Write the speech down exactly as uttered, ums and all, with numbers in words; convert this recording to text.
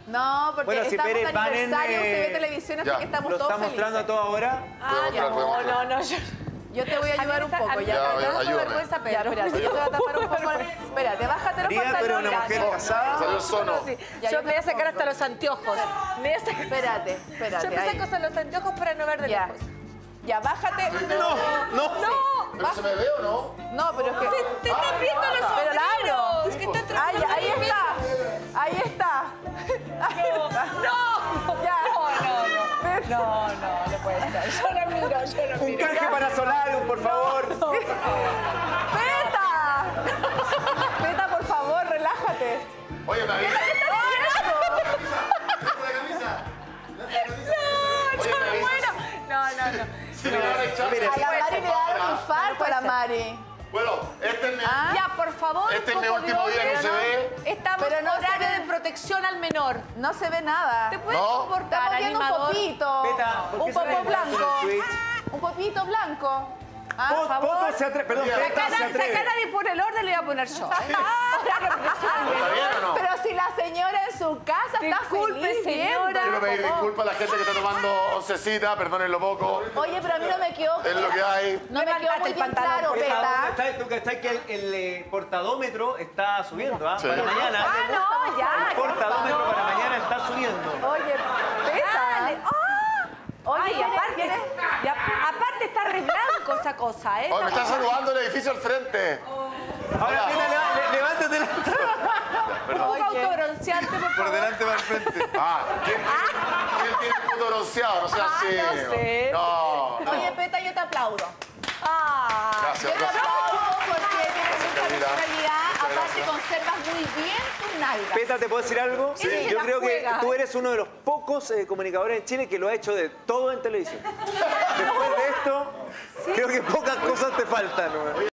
No, porque Bueno, si estamos Pérez de van en, aniversario, se ve eh, televisión, así ya. que estamos ¿Lo todos está felices. mostrando a toda hora? Ah, Puedo ya, mostrar, puedo no, mostrar. no, no, yo... Yo te voy a ayudar un poco, ya. Ya, me da ayúdame. vergüenza, Ya, pero... espérate, yo te voy a tapar un poco. Espérate, bájate los María, tú eres una pantalones. mujer casada. Salió el sono. Sí, Ya, yo yo me voy a te sacar pongo. hasta los anteojos. Me voy a sacar... Espérate, espérate. Yo me ahí. saco hasta los anteojos para no ver de Ya. lejos. Ya, bájate. No, no. ¿Pero se me ve o no? No, pero es que... Te están viendo los Pero la abro. sombreros. Que están Ahí, tratando ahí de- está. Ahí está. Ahí está. ¡No! Ya. No, no, no. No, no, no puede ser. Yo la miro, yo la Un miro. canje para Solarium, por favor. ¡Peta! Peta, por favor, relájate. Oye, me avisa. No, yo me muero. No, no, no. Sí, me van a echar. mire, A la Mari le da un infarto a la Mari. Bueno, este es mi... ¿Ah? Ya, por favor, Este es un mi poco último de día que orden, se ¿no? ve. Estamos Pero en no se horario ve. de protección al menor. No se ve nada. ¿Te puedes No. comportar, Estamos viendo un animador? popito. Peta, ¿por qué Un se popo ve blanco. en Twitch? Un popito blanco. Ah, por Poto favor. se atreve, perdón, Mira, Peta se Saca atreve. nadie por el orden, le voy a poner yo. ¿eh? Horario de protección al ¿Está menor. bien o no? Pero si la señora en su casa está Disculpe, feliz señora. viendo. Quiero pedir disculpas a la gente que está tomando oncecita, perdónenlo poco. Oye, pero a mí no me quedó... Es lo que hay. No me quedó Levantate muy el bien pantalón, claro, por Peta, Peta. ¿dónde está? ¿Tú cachai que el, el, eh, portadómetro está subiendo? ¿Ah? Sí. Para mañana. Ah, no, ya. El portadómetro para mañana está subiendo. Oye, Peta. Dale. ¡Ah! Oye, Ay, ¿quién es- aparte, quién es? y a- aparte está re blanco esa cosa, ¿eh? Oye, me está saludando el edificio al frente. Ahora, Hola. Peta, leva- le- levántate. Un poco Oye. autobronceante, por Por favor. delante va al frente. Ah, ¿quién tiene, ¿quién tiene el puto bronceado? No sea Ah, así. no sé. No, no. Oye, Peta, yo te aplaudo. Ah, Yo Gracias, te gracias. aplaudo porque tienes mucha Carolina. personalidad. Muchas Aparte, gracias. conservas muy bien tus nalgas. Peta, ¿te puedo decir algo? Sí. Él se Yo la creo que juega. tú eres uno de los pocos eh, comunicadores en Chile que lo ha hecho de todo en televisión. Después de esto, creo que pocas cosas te faltan. ¿no?